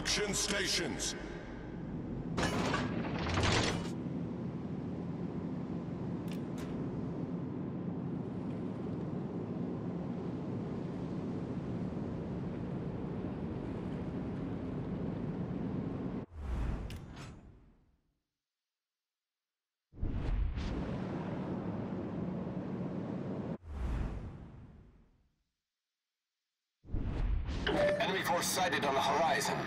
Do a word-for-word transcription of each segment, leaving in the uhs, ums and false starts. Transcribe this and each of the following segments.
Extraction stations. Enemy force sighted on the horizon.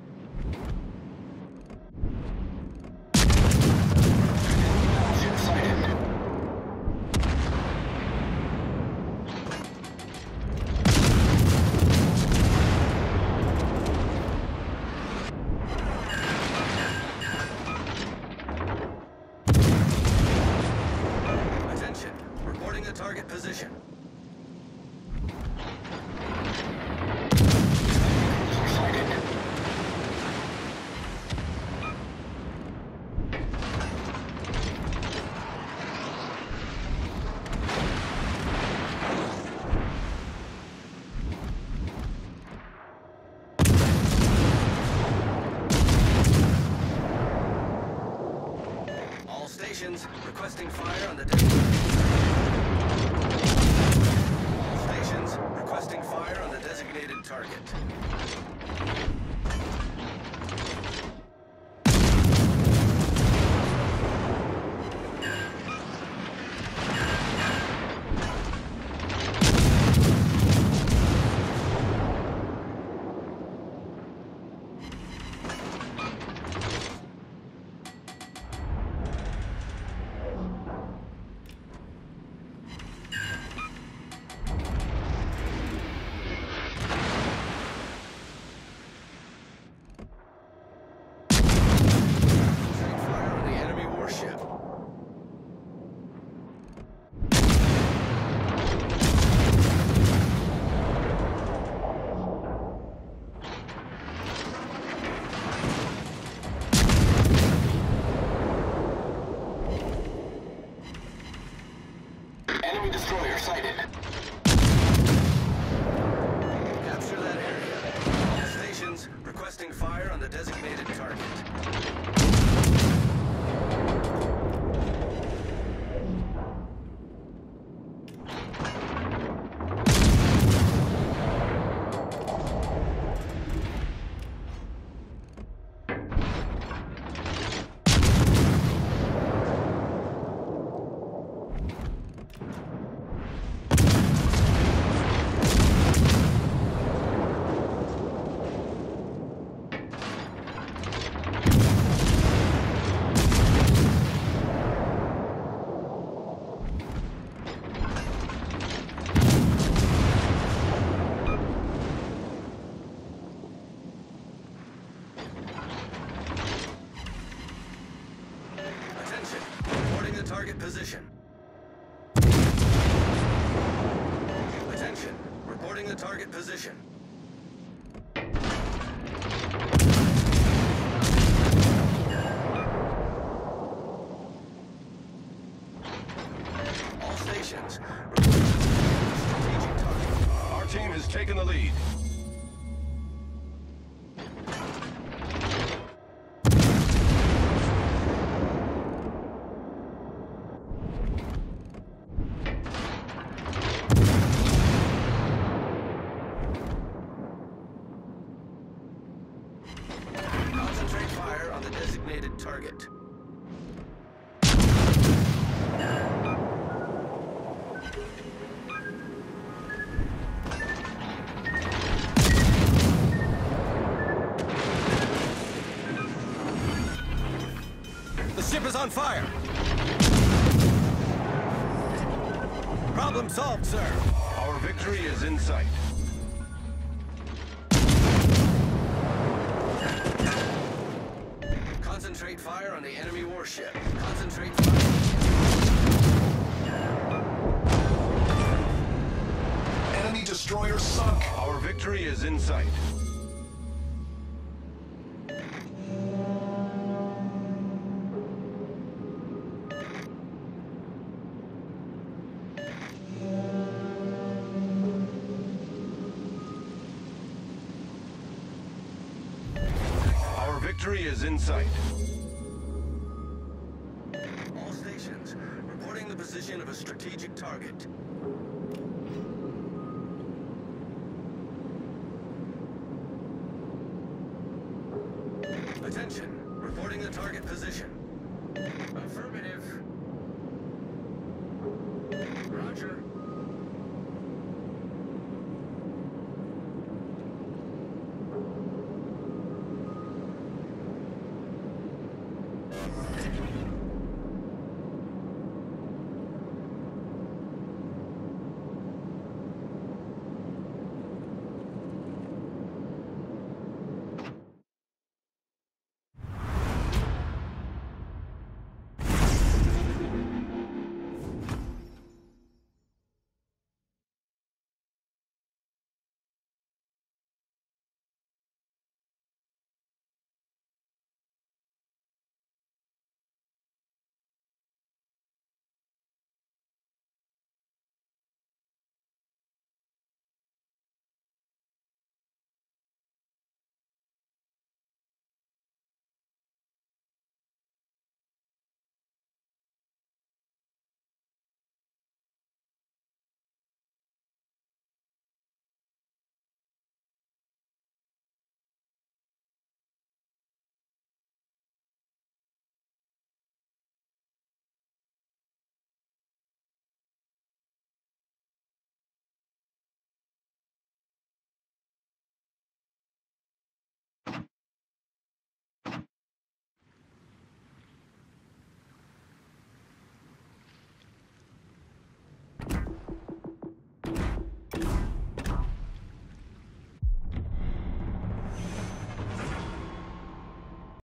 Ship sighted. Attention, reporting the target position. Stations requesting fire on the designated Stations requesting fire on the designated target. Enemy destroyer sighted. Capture that area. All stations requesting fire on the designated target. Target position. Attention, reporting the target position. All stations, reporting strategic target. Our team has taken the lead. Concentrate fire on the designated target. The ship is on fire! Problem solved, sir. Our victory is in sight. Concentrate fire on the enemy warship. Concentrate fire. Enemy destroyer sunk. Our victory is in sight. Victory is in sight. All stations, reporting the position of a strategic target.